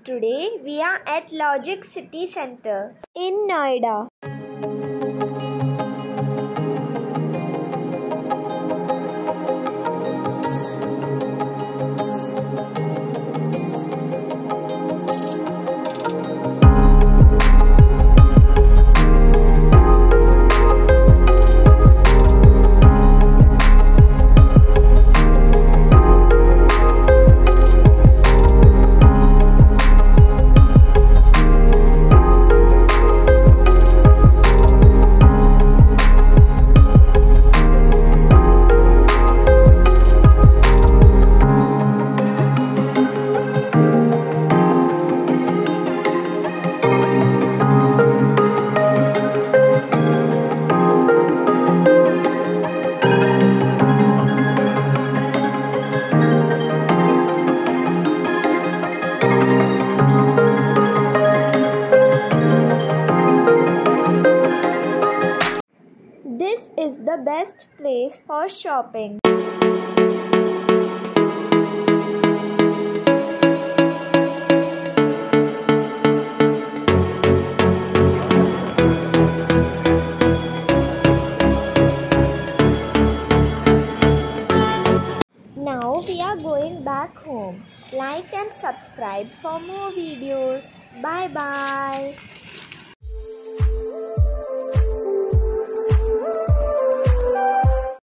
Today we are at Logix City Centre in Noida. This is the best place for shopping. Now we are going back home. Like and subscribe for more videos. Bye bye.